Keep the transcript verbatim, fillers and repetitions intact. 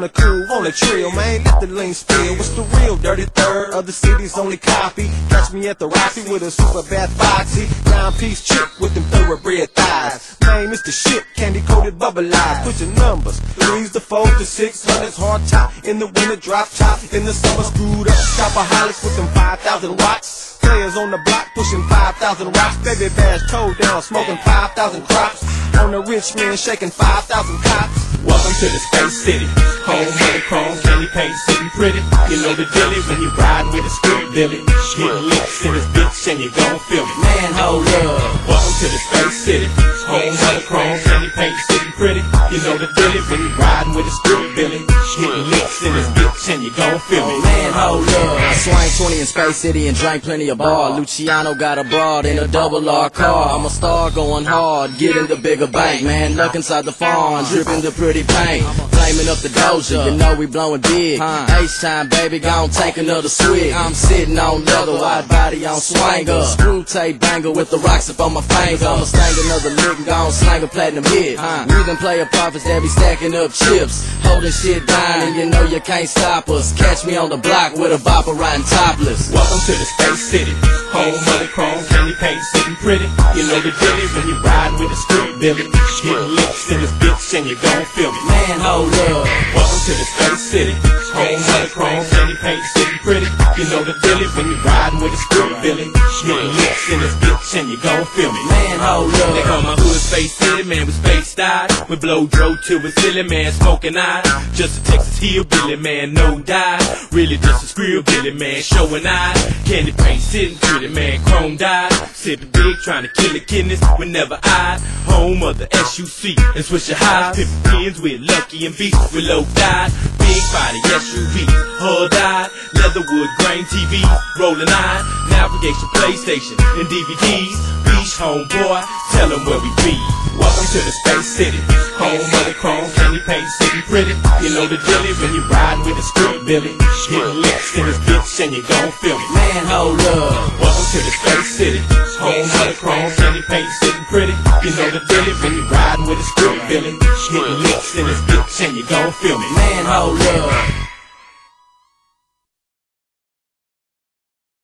the cool, on the trail, man, let the lean spill. What's the real dirty third of the city's only copy? Catch me at the Roxy with a super bad foxy nine-piece chick with them thoroughbred thighs. Man, it's the shit, candy-coated bubble eyes. Put your numbers, threes to fours to six hundreds, hard top in the winter, drop top in the summer, screwed up shopaholics with them five thousand watts. Players on the block pushing five thousand rocks. Baby bash toe down, smoking five thousand crops. On the rich man shaking five thousand cops. Welcome to the Space City, home of the chrome, candy paint, sitting pretty. You know the dilly when you ride with a street Billy. Hitting licks in this bitch and you gon' feel me. Man, hold up. Welcome to the Space City, home of the chrome, candy paint, sitting pretty. You know the dilly when you riding with a street Billy. Hitting licks in this bitch and you gon' feel me. Man, hold up. I swang twenty in Space City and drank plenty of bar. Luciano got a broad in a double R car. I'm a star going hard, getting the bigger bank. Man, look inside the farm, dripping the pretty paint. Flaming up the doja, you know we blowing big. H-time, baby, gon' take another swig. I'm sitting on leather, wide body on swanger. Screw tape banger with the rocks up on my finger. I'ma slang another lick and gon' slang a platinum hit. We done play a profits that be stacking up chips. Holding shit down and you know you can't stop us. Catch me on the block with a bopper riding topless. Welcome to the Space City, home of the chrome, candy paint, sitting pretty. You know the dilly when you riding with a street Billy. Hitting licks in this bitch and you gon' feel me. Man, hold up. Welcome to the Space City, home of the chrome, candy paint, sitting pretty. You know the dilly when you riding with a street Billy. Hitting licks in this bitch and you gon' feel me. Man, hold up. They call my hood Space City, man, we spaced out. We blow dro to a silly man, smoking out. Just a Texas hillbilly, man, no die. Really just a skrill billy, man, showing out. Candy paint, sitting pretty, man, chrome died. Sipping big, trying to kill the kidneys, we never eyed. Home of the S U C and Swisher Highs. Pimpin' pins with Lucky and Beast with low died. Big body S U V, hull died. Leatherwood grain T V, rolling eye. Navigation, PlayStation, and D V Ds. Beach homeboy, tell them where we be. Welcome to the Space City, home of the chrome, candy paint, sitting pretty. You know the dilly when you riding with a street Billy. Hitting licks in this bitch and you gon' feel me. Man, hold up. Welcome to the Space City, home of the chrome, candy paint, sitting pretty. You know the dilly when you riding with a street Billy. Hitting licks in this bitch and you gon' feel me. Man, hold up.